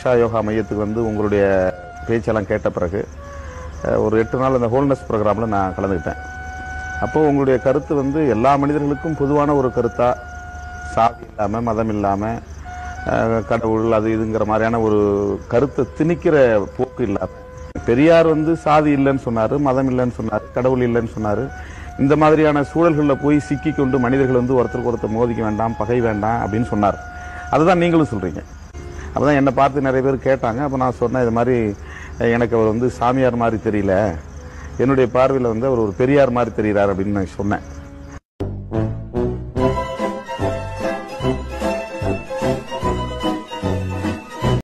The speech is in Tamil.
ஈஷா யோகா மையத்துக்கு வந்து உங்களுடைய பேச்செல்லாம் கேட்ட பிறகு ஒரு 8 நாள் அந்த ஹோல்னஸ் ப்ரோக்ராமில் நான் கலந்துக்கிட்டேன். அப்போது உங்களுடைய கருத்து வந்து எல்லா மனிதர்களுக்கும் பொதுவான ஒரு கருத்தாக, சாதி இல்லாமல், மதம் இல்லாமல், கடவுள் அது இதுங்கிற மாதிரியான ஒரு கருத்தை திணிக்கிற போக்கு இல்லாமல், பெரியார் வந்து சாதி இல்லைன்னு சொன்னார், மதம் இல்லைன்னு சொன்னார், கடவுள் இல்லைன்னு சொன்னார். இந்த மாதிரியான சூழல்களில் போய் சிக்கி கொண்டு மனிதர்கள் வந்து ஒருத்தருக்கு ஒருத்தர் மோதிக்க வேண்டாம், பகை வேண்டாம் அப்படின்னு சொன்னார். அதுதான் நீங்களும் சொல்கிறீங்க. அப்போ தான் என்னை பார்த்து நிறைய பேர் கேட்டாங்க. அப்போ நான் சொன்னேன், இது மாதிரி எனக்கு அவர் வந்து சாமியார் மாதிரி தெரியல, என்னுடைய பார்வையில் வந்து அவர் ஒரு பெரியார் மாதிரி தெரிகிறார் அப்படின்னு நான் சொன்னேன்.